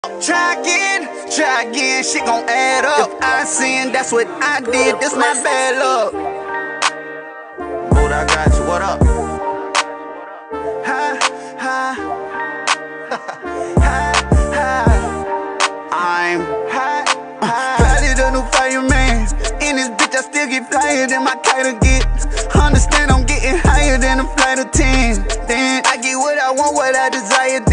Try again, shit gon' add up. If I sin, that's what I did, this my bad luck. Boot, I got you, what up? Ha, ha, ha, ha. I'm high, probably the new fireman. In this bitch, I still get flyer than my kite get. Understand I'm getting higher than a flight of 10. Then I get what I want, what I desire.